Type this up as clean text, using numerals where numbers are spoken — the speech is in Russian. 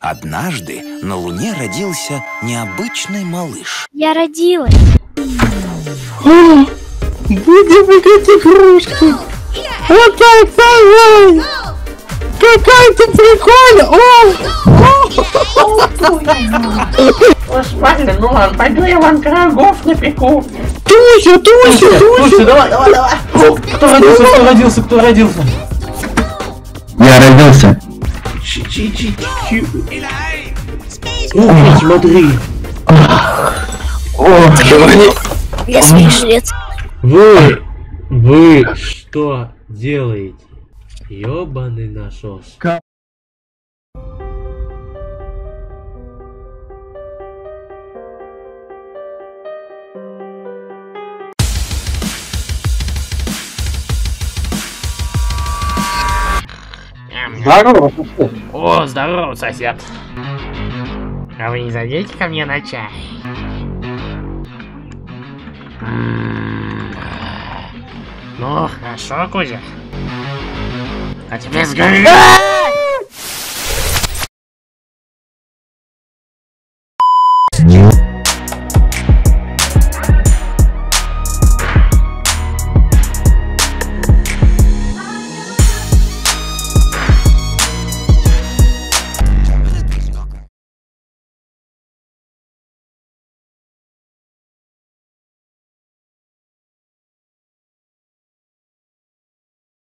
Однажды на Луне родился необычный малыш. Я родилась. Будем играть игрушки. Вот так, давай. Какая ты прикольная. Господи, ну ладно, пойду я вам пирогов напеку. Туся. Давай. Кто родился? Я родился. Смотри. Я жрец. Вы что делаете? Ёбаный насос. Здорово. О, здорово, сосед. А вы не зайдете ко мне на чай? Ну, хорошо, Кузя. А теперь сгори.